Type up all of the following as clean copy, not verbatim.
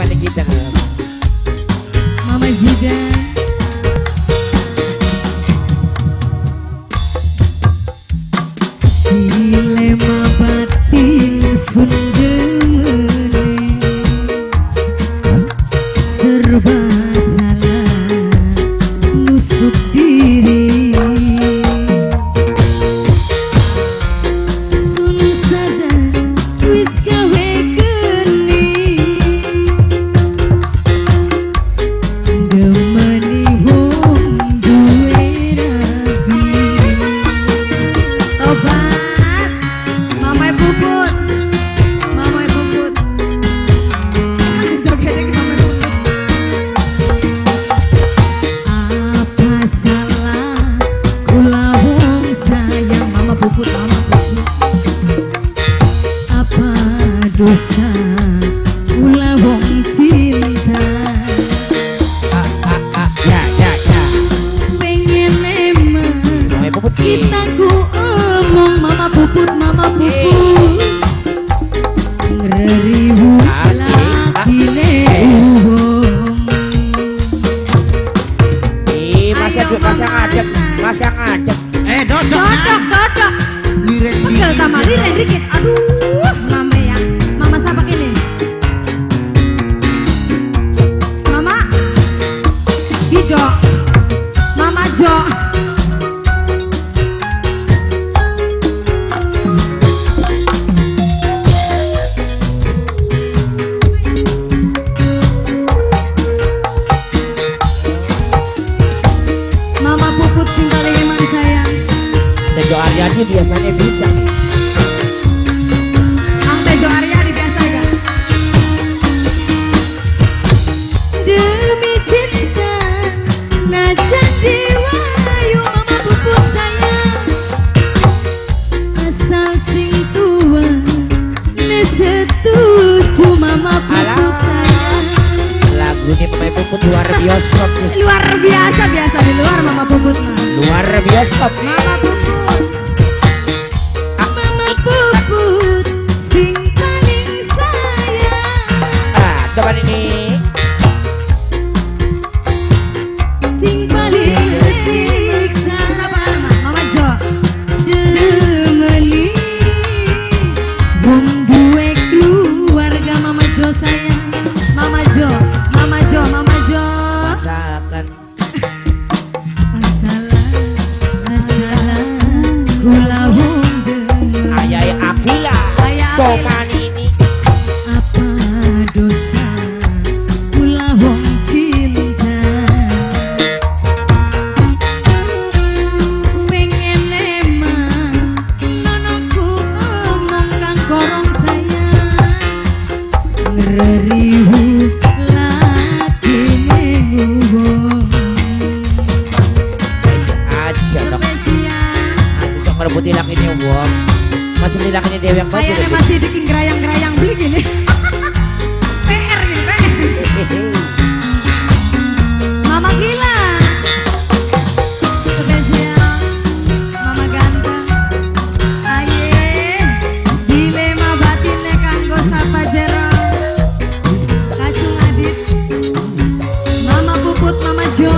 gimana kita? Mama Zidan. Dilema batin sundemene serba salah nusuk diri sun sadar wis gawe geni demeni wong duwe rabi tobat mamai puput joget iki mamai puput apa salah kula wong sayang mama puput apa dosa kula wong cinta Ya. pengen emang Mamai puput kita ku omong mama puput ngeriwu lagi wong Masa ngadep. dodok pegel sama liren dikit aduh mama ya mama sapak ini mama Bido mama Jo mama puput sing paling emang sayang Tejo Aryadi biasanya bisa. Tejo Aryadi biasa gak? Demi cinta najan diwayu mama puput sayang asal sing tua ne setuju mama puput sayang Lagu ini Mamai Puput luar bioskop nih. luar biasa di luar mama puput mah Luar bioskop. mama puput sing paling sayang Teman ini. sing paling siksa mama Jo demeni wong duwe keluarga mama Jo sayang mama Jo Masakan. masalah kula wong demen Ayah Akila. Toman ini. apa dosa kula wong cinta pengen emang nononku omong kang korong sayang ngeriwu lagi wong Aja dong. spesial Susah merebut tilak ini wong. Masih tilak ini Dewi yang kayaknya masih bikin gerayang-gerayang beli gini PR gini PR Mama gila spesial Mama ganteng aye dilema batinnya kanggo sapa jero kacung adit Mama puput Mama Jo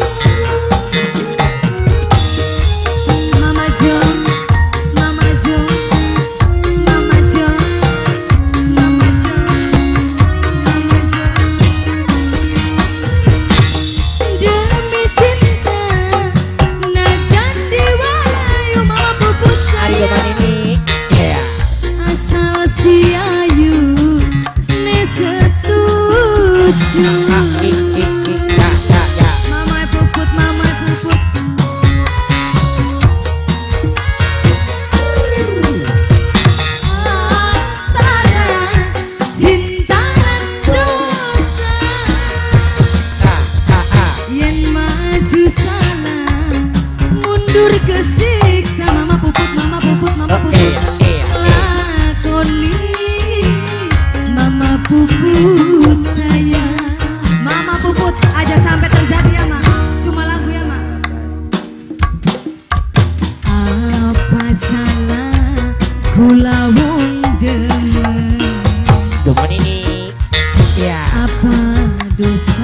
Mama Jo Mama Jo Mama Jo Mama Jo Mama Jo demi cinta najan diwayu mama puput Ari Toman sayang ini. Ya. asal si ayu ne setuju Ya. mama puput antara cinta dan dosa yen maju salah mundur kesiksa mama puput lakoni mama puput sayang mama puput aja sampai terjadi ya mak cuma lagu ya mak apa salah kula wong demen Demen ini. Ya. apa dosa